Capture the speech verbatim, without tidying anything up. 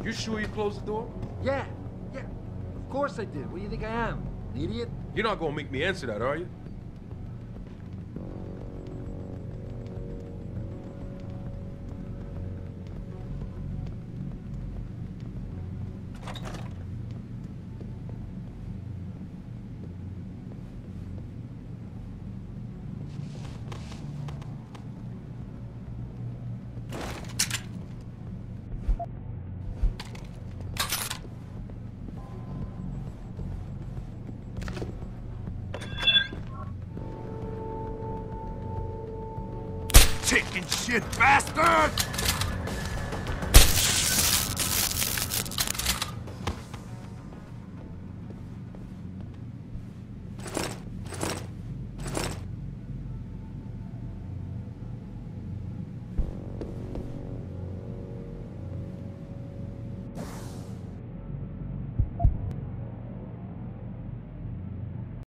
You sure you closed the door? Yeah, yeah. Of course I did. What do you think I am? An idiot? You're not gonna make me answer that, are you? Chicken shit bastard!